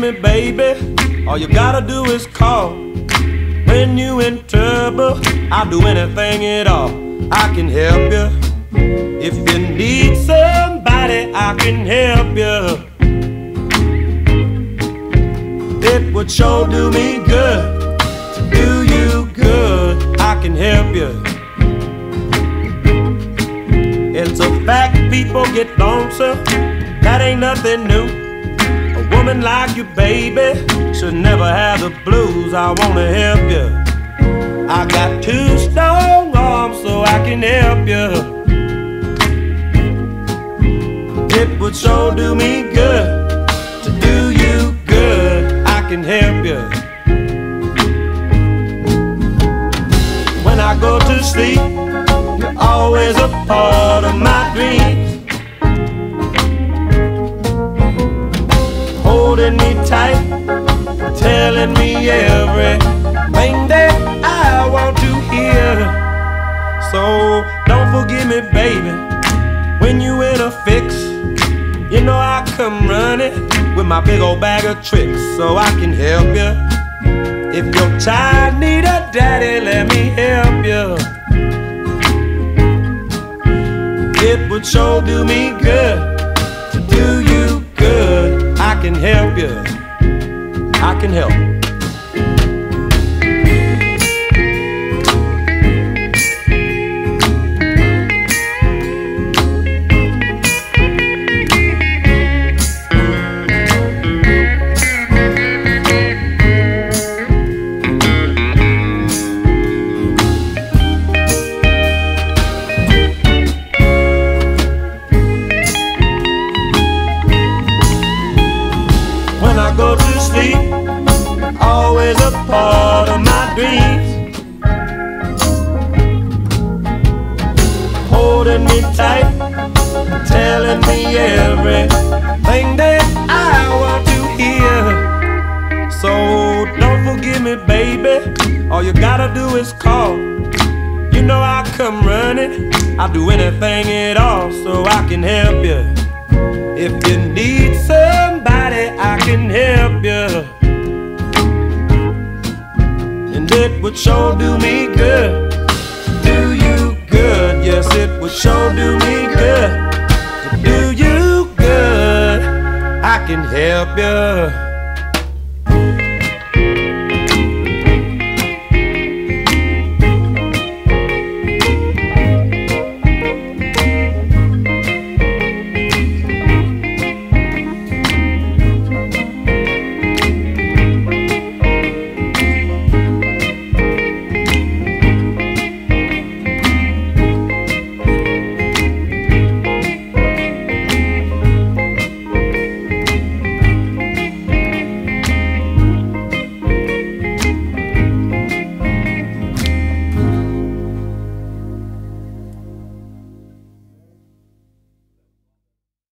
me, baby. All you gotta do is call. When you in trouble, I'll do anything at all. I can help you. If you need somebody, I can help you. It would sure do me good to do you good. I can help you. It's a fact people get lonesome. That ain't nothing new. A woman like you, baby, should never have the blues. I wanna help you. I got 2 strong arms so I can help you. It would sure do me good to do you good. I can help you. When I go to sleep, you're always a part of my dreams. Holding me tight, telling me everything that I want to hear. So don't forgive me, baby, when you in a fix. You know I come running with my big old bag of tricks, so I can help you. If your child need a daddy, let me help you. It would sure do me good to do you good. I can help you. I can help. Go to sleep, always a part of my dreams. Holding me tight, telling me everything that I want to hear. So don't forgive me, baby, all you gotta do is call. You know I come running, I'll do anything at all, so I can help you. If you need somebody, I can help you. And it would sure do me good to do you good. Yes, it would sure do me good to do you good. I can help you.